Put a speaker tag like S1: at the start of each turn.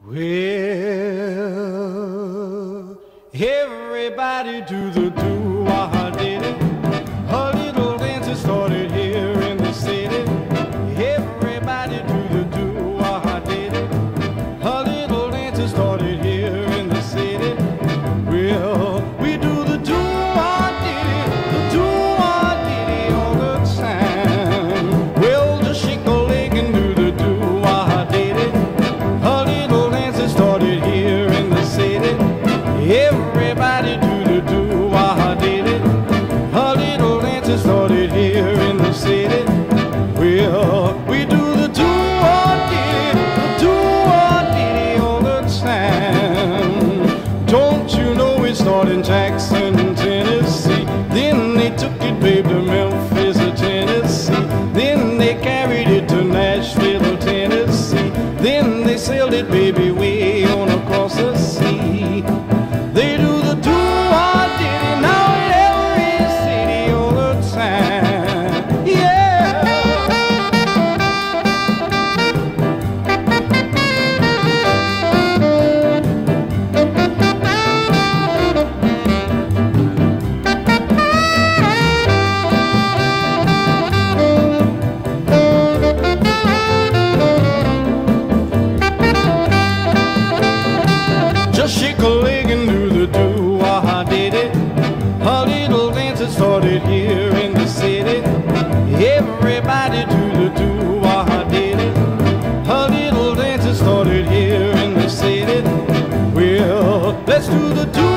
S1: Well, everybody do the do-wah-diddy. A little dance started here in the city. Everybody do the do-wah-diddy. A little dance started here in the city. Well, we do the do-wah-diddy all the time. Well, just shake a leg and do the do-wah-diddy. A little dance started here in the city. Everybody do the do-wah-diddy. A little dance started here in the city. Well, we do the do-wah-diddy all the time. Don't you know it started in Jackson, Tennessee? Then they took it, babe, to Memphis, Tennessee. Then they carried it to Nashville, Tennessee. Then they sailed it, baby, way on across the sea. They do the do-wah-diddy now in every city all the time. Yeah. Just shake a leg and do the do-wah-diddy. A little dance that started here in the city. Everybody do the do-wah-diddy. A little dance that started here in the city. Well, let's do the do